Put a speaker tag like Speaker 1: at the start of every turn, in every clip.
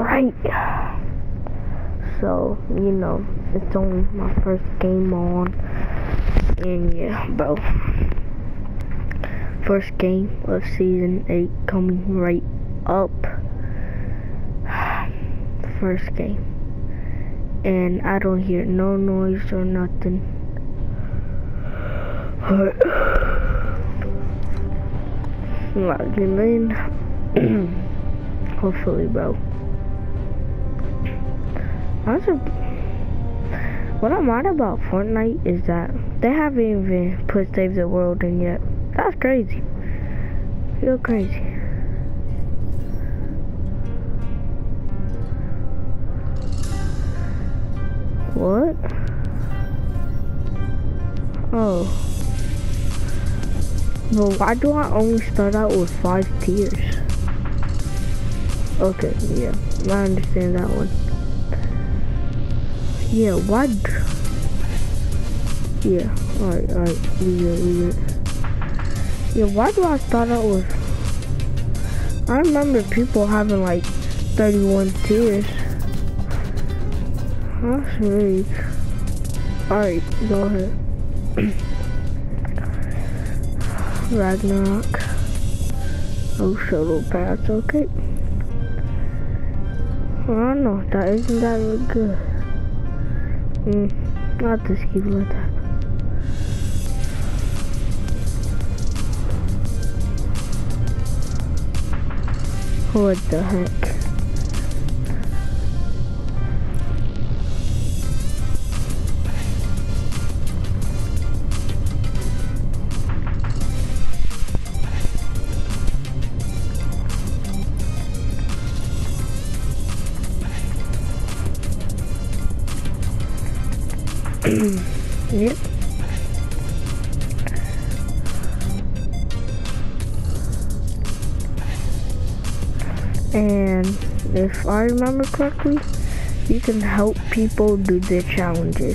Speaker 1: Alright. So, you know, it's only my first game on. And yeah, bro. First game of season 8 coming right up. First game. And I don't hear no noise or nothing. Logging in. Hopefully, bro. What I'm mad about Fortnite is that they haven't even put Save the World in yet. That's crazy. Real crazy. What? Oh. But why do I only start out with 5 tiers? Okay, yeah. I understand that one. Yeah, what? Yeah, alright, we good. Yeah, why do I start out with... I remember people having like 31 tiers. That's really... Alright, go ahead. Ragnarok. Oh, shuttle pass, okay. I don't know, that isn't that really good. I'll just keep it like that. What the heck? Yep. And if I remember correctly, you can help people do their challenges.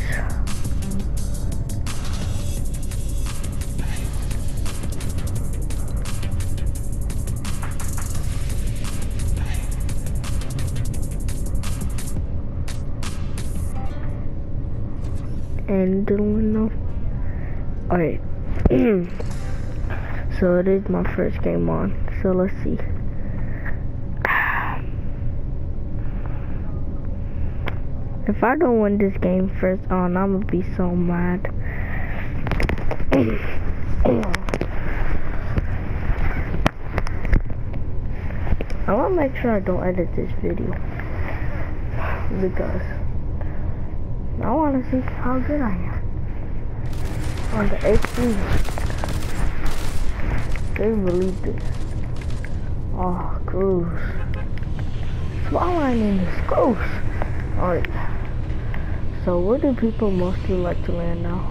Speaker 1: And doing no. Alright. So it is my first game on. So let's see. If I don't win this game first on, I'm gonna be so mad. I wanna make sure I don't edit this video. Because I want to see how good I am on the HD. They released it. Oh, gross. Swallowing is gross. Alright. So where do people mostly like to land now?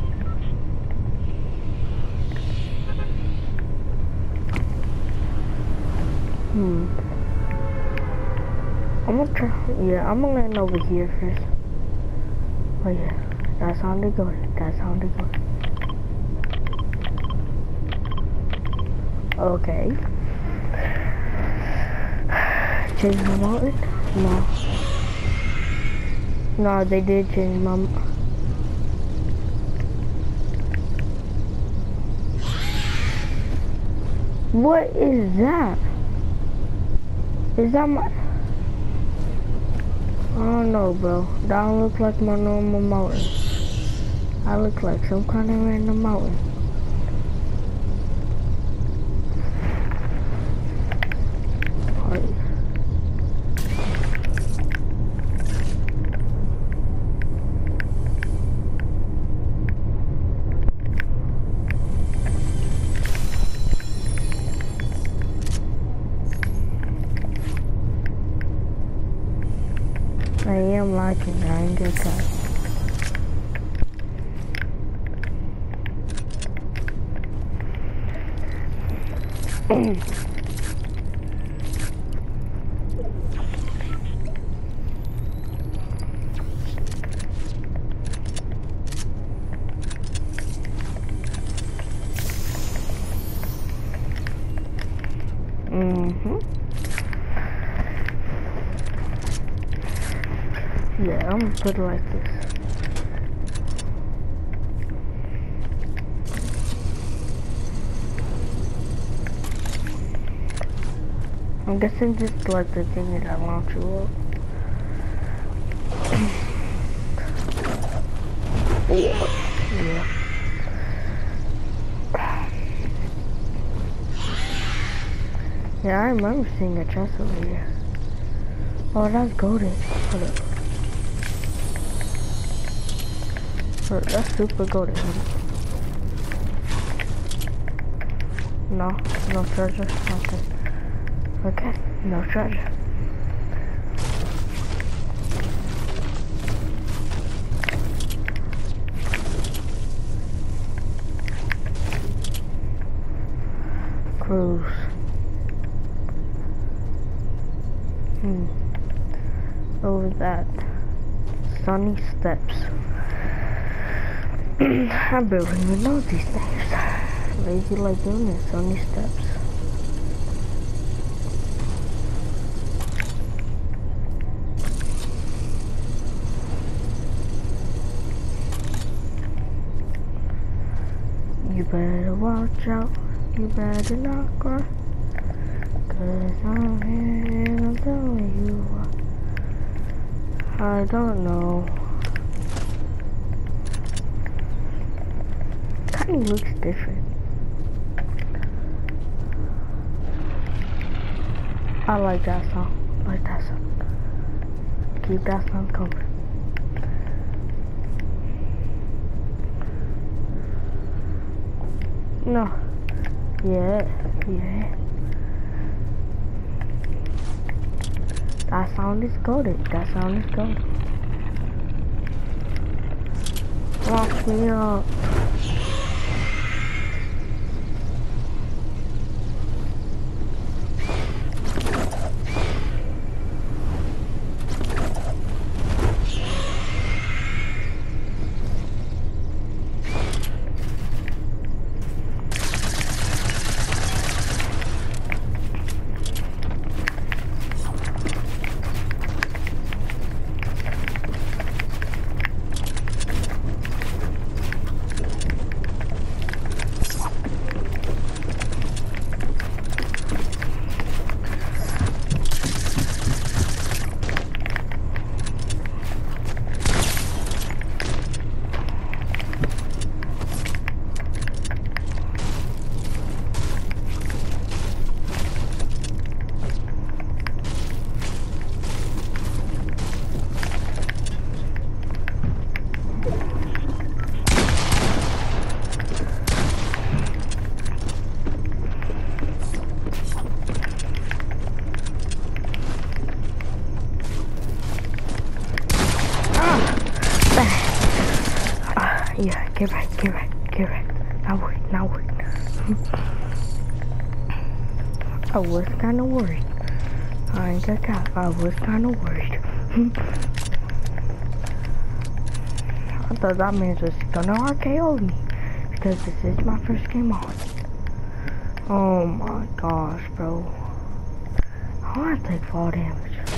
Speaker 1: I'm gonna try. Yeah, I'm gonna land over here first. Oh yeah, that sounded good. That sounded good. Okay. Change my mountain? No. No, they did change my... What is that? Is that my... I don't know, bro. That don't look like my normal mountain. I look like some kind of random mountain. Alright. I am liking it. I ain't gonna cut. Yeah, I'm gonna put it like this. I'm guessing this is like the thing that launch you up. Yeah. Yeah, I remember seeing a chest over here. Oh, that's golden. Hold up. Hold up, that's super golden. No, no treasure. Okay. Okay, no treasure. Cruise. What was that? Sunny Steps. I barely even know these things. Lazy Lagoon and Sunny Steps. You better watch out. You better not cry. 'Cause I'm here and I'm telling you what. I don't know. Kinda looks different. I like that song. Like that song. Keep that song coming. No. Yeah. That sound is golden. That sound is golden. Watch me up. Yeah, get right. Now wait. I was kinda worried. I ain't gonna cap, I was kinda worried. I thought that man was gonna RKO me. Because this is my first game on. Oh my gosh, bro. I wanna take fall damage.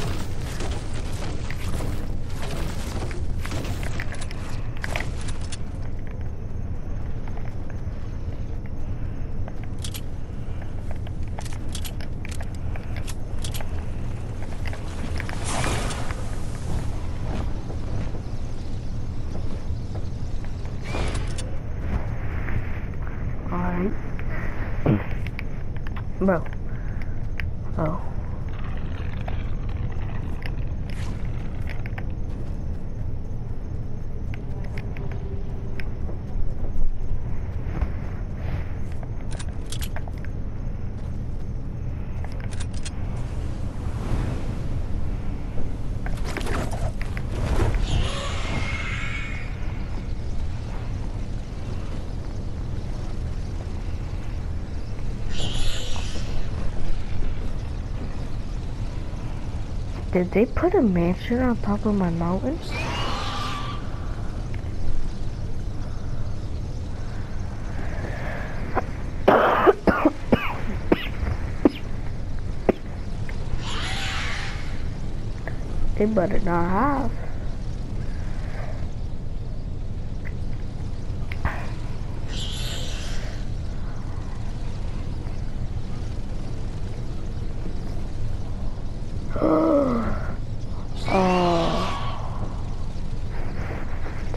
Speaker 1: Bro. Oh. Did they put a mansion on top of my mountain? They better not have.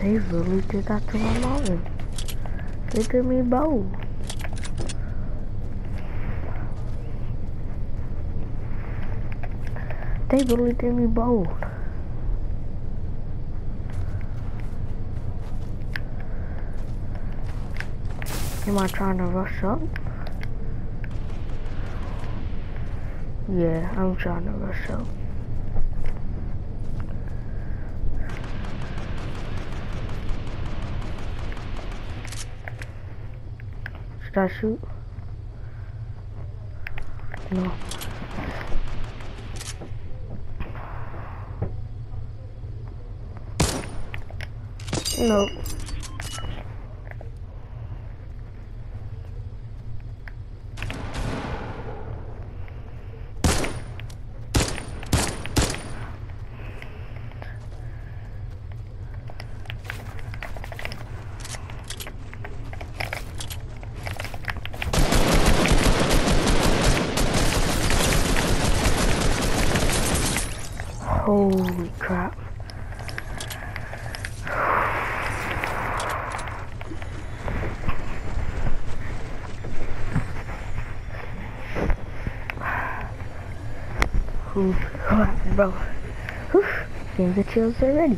Speaker 1: They really did that to my mountain. They did me both. They really did me both. Am I trying to rush up? Yeah, I'm trying to rush up. Should I shoot? No. Nope. Holy crap. Holy crap, bro. Whew. Getting the chills already.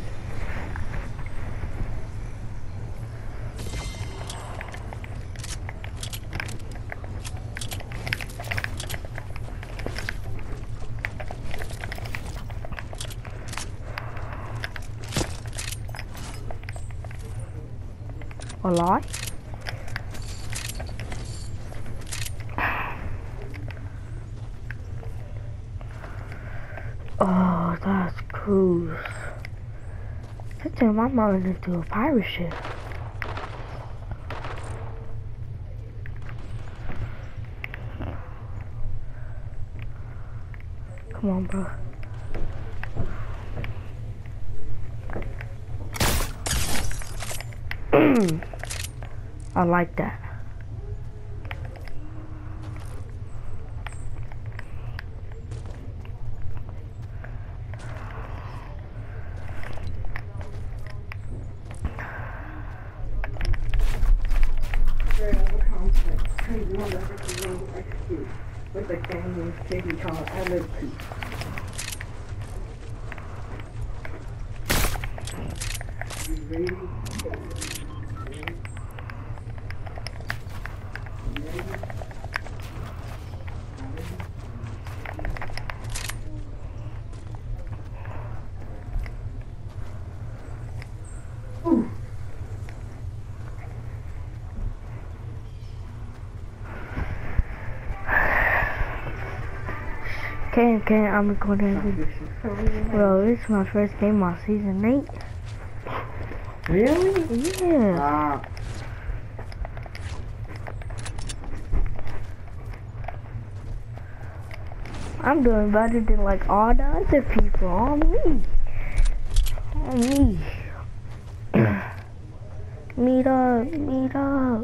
Speaker 1: A lie? Oh, that's cool. That time I'm running into a pirate ship. Come on, bro. I like that.
Speaker 2: With the Canyon city called Alexis. You ready?
Speaker 1: Okay, I'm recording. Bro, this is my first game on season 8.
Speaker 2: Really?
Speaker 1: Yeah. I'm doing better than like all the other people. On me. On me. Meet up. Meet up.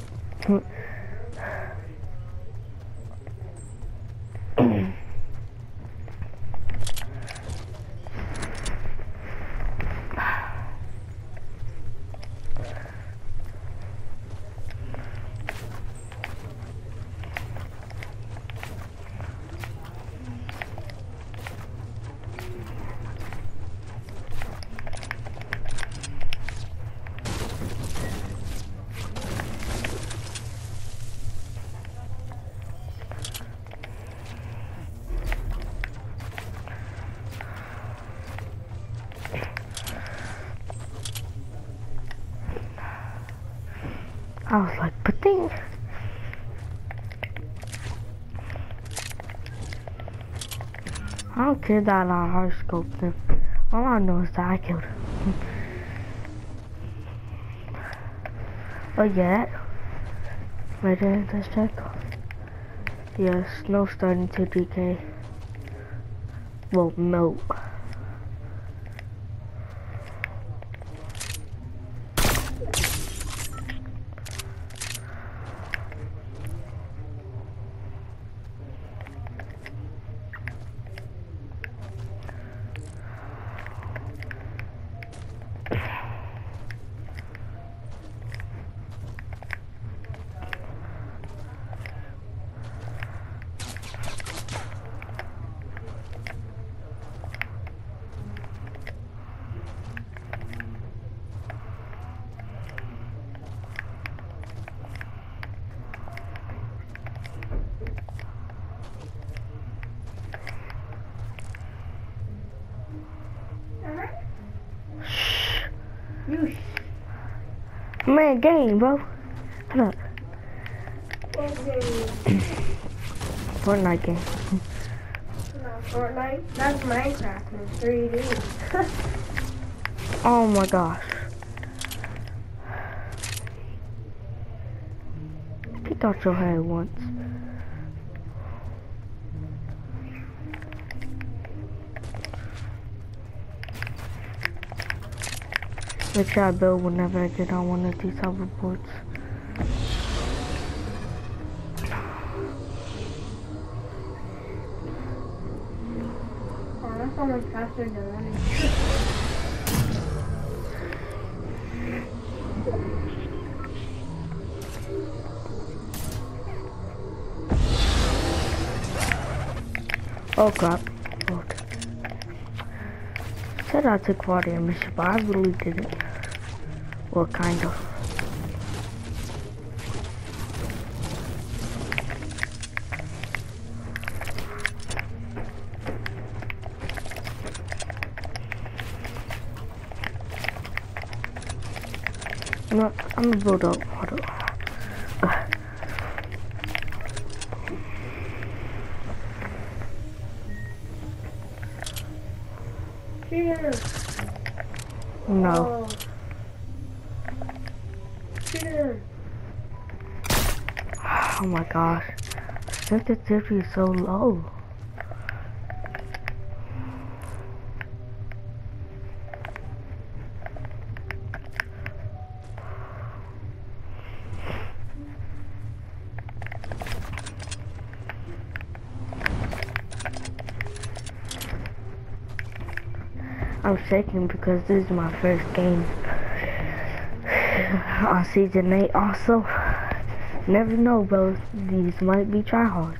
Speaker 1: I was like, but dang. I don't care that I hard scoped him. All I know is that I killed him. But yet, right there, let's check. Yes, snow starting to decay. Well, melt.
Speaker 2: You
Speaker 1: Man, game, bro. Hold up.
Speaker 2: okay.
Speaker 1: Fortnite game.
Speaker 2: Fortnite? That's Minecraft in 3D.
Speaker 1: Oh my gosh. Pick out your head once. Make sure I build whenever I get on one of these hoverboards.
Speaker 2: Oh, that's almost faster than running.
Speaker 1: Oh crap. Okay. Said I took water damage, but I really didn't. Well, kind of. You know what? I'm gonna build up. Hold up.
Speaker 2: Here.
Speaker 1: No.
Speaker 2: Oh. Here.
Speaker 1: Oh my gosh. Sensitivity is so low. I'm shaking because this is my first game on season 8 also. Never know, bro. These might be tryhards.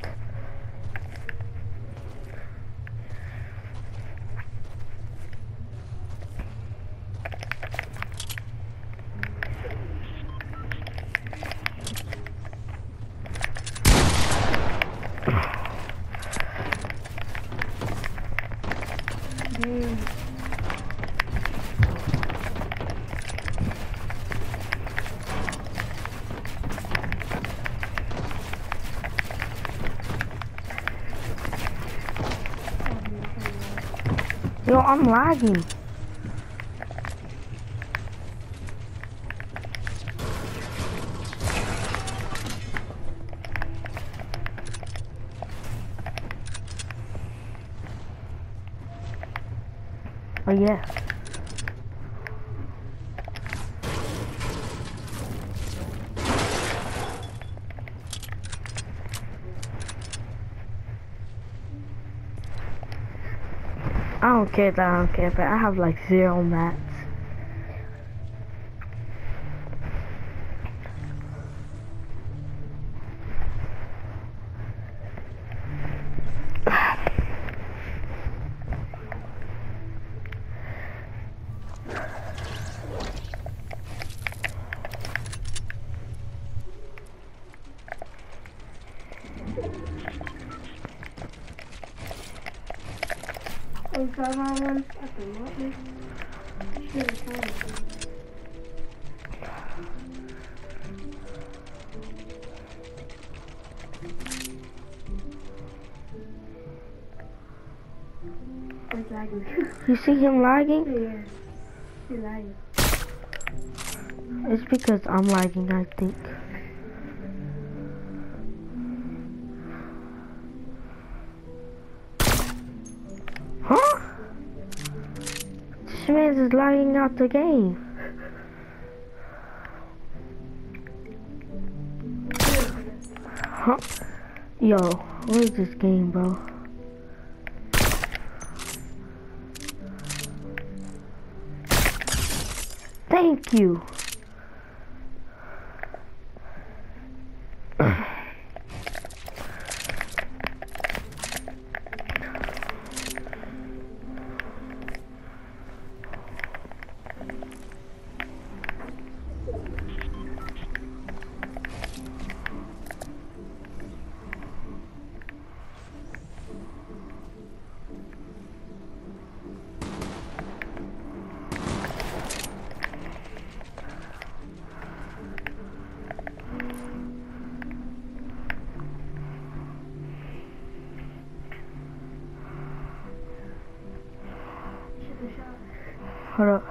Speaker 1: Yo, I'm lagging. Oh yeah. I don't care that I don't care, but I have like 0 mats.
Speaker 2: Oh, so I have one at the moment. Should have found it. It's lagging.
Speaker 1: You see him lagging?
Speaker 2: Yeah. He's lagging.
Speaker 1: It's because I'm lagging, I think. Huh? This man is lagging out the game. Huh? Yo, what is this game, bro? Thank you. Hold up.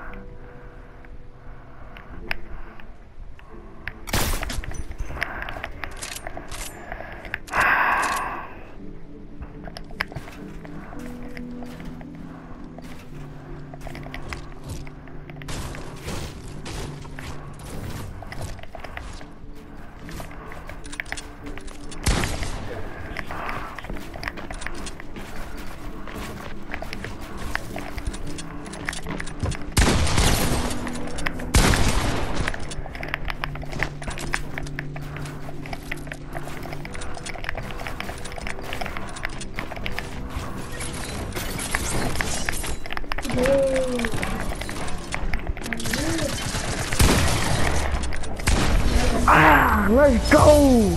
Speaker 1: Ah, let's go!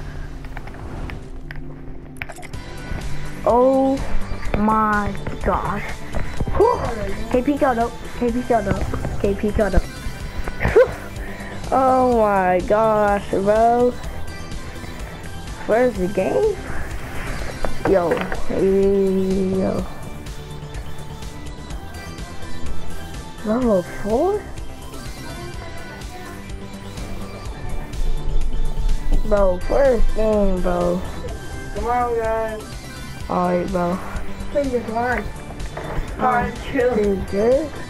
Speaker 1: Oh my gosh. Whew. KP got up. KP got up. KP got up. Whew. Oh my gosh, bro. Where's the game? Yo. Yo. Level 4? Bro, first game, bro.
Speaker 2: Come on, guys.
Speaker 1: Alright, bro.
Speaker 2: Please just line. Alright, chill.
Speaker 1: Is good?